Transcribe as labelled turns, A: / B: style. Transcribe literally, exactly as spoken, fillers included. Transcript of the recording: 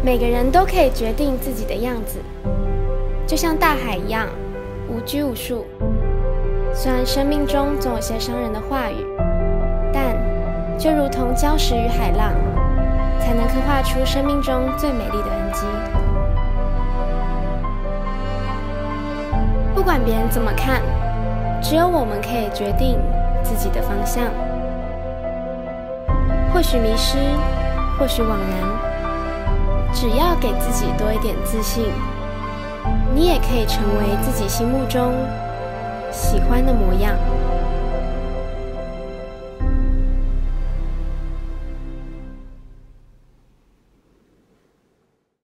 A: 每个人都可以决定自己的样子，就像大海一样，无拘无束。虽然生命中总有些伤人的话语，但就如同礁石与海浪，才能刻画出生命中最美丽的痕迹。不管别人怎么看，只有我们可以决定自己的方向。或许迷失，或许枉然，只要给自己多一点自信，你也可以成为自己心目中喜欢的模样。